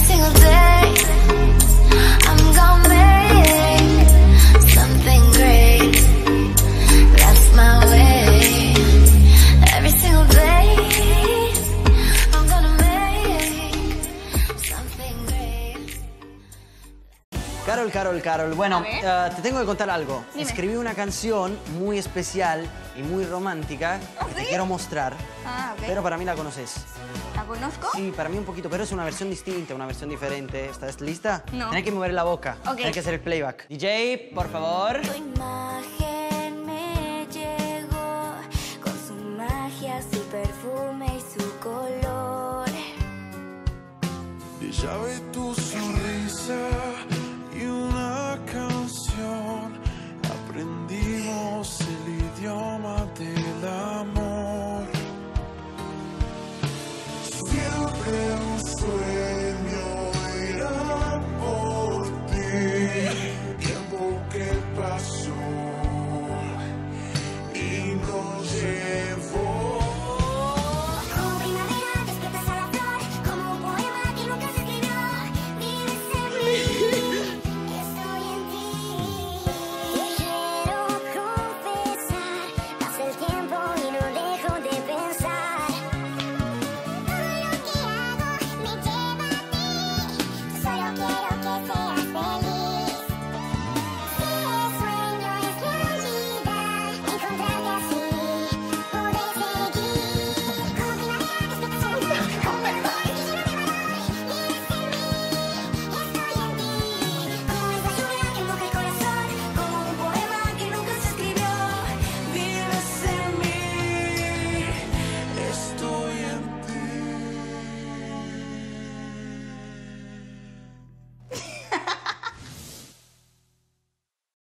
single day I'm gonna make something great. That's my way. Every single day I'm gonna make something great. Carol, bueno, A te tengo que contar algo. Dime. Escribí una canción muy especial y muy romántica que te ¿sí? quiero mostrar, Ah, ok. pero para mí la conoces. ¿La conozco? Sí, para mí un poquito, pero es una versión distinta, una versión diferente. ¿Estás lista? No. Tienes que mover la boca. Ok. Tienes que hacer el playback. DJ, por favor. Tu imagen me llegó con su magia, su perfume y su color. Y ya ve tu sonrisa.